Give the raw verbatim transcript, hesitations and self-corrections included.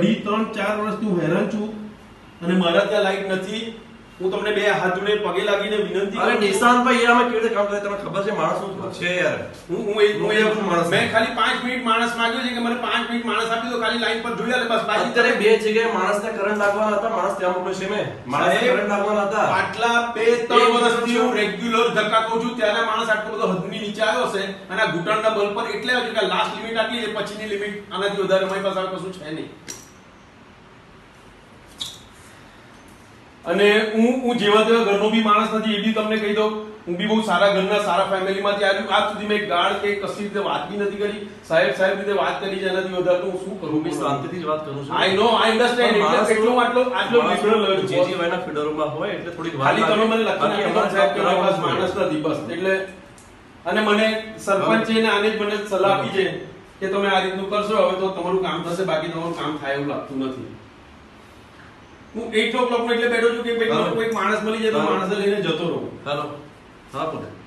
અઢી ત્રણ ચાર વર્ષથી હું હેરાન છું અને મારા ત્યાં લાઈટ નથી. હું તમને બે હાથ જોડે પગે લાગીને વિનંતી અરે નિશાંતભાઈ યાર કેવી રીતે કામ કરે તમને ખબર છે માણસ શું છે યાર. હું હું એક હું એક માણસ મેં ખાલી પાંચ મિનિટ માણસ માંગ્યો છે કે મને પાંચ મિનિટ માણસ આપી દો ખાલી લાઈન પર જોઈ લે બસ. અત્યારે બે જગ્યાએ માણસને કરંટ લાગવાના હતા માણસ ત્યાં મોકલ્યો છે મેં માણસને કરંટ લાગવાના હતા. આટલા બે ત્રણ વર્ષથી હું રેગ્યુલર ધક્કા કહું છું ત્યારે માણસ આટલો બધો હદની નીચે આવ્યો છે અને આ ઘૂંટણના બલ પર એટલે આવ્યો કે લાસ્ટ લિમિટ આટલી છે પછીની લિમિટ આનાથી વધારે મારી પાસે કશું છે નહીં. અને હું હું જેવા તેવા ઘરનો બી માણસ નથી એ બી તમને કહી દઉં. હું બી બહુ સારા ઘરના સારા ફેમિલીમાંથી આવ્યો. આજ સુધી મેં ગાળ કે કશી રીતે વાત બી નથી કરી. સાહેબ સાહેબ રીતે વાત કરી છે એનાથી વધારે તો હું શું કરું? બી શાંતિથી જ વાત કરું છું. I know I understand. એટલે કેટલો આટલો આટલો લિબરલ જેજીવાયના ફીડરોમાં હોય એટલે થોડીક વાત ખાલી તમે મને લખી નાખો સાહેબ કે મારી પાસે માણસ નથી બસ. એટલે અને મને સરપંચે ને આને જ મને સલાહ આપી છે કે તમે આ રીતનું કરશો હવે તો તમારું કામ થશે બાકી તમારું કામ થાય એવું લાગતું નથી. હું eight o'clock નો એટલે બેઠો છું કે ભાઈ કોઈ માણસ મળી જાય તો માણસ લઈને જતો રહું. હાલો હા બોલો.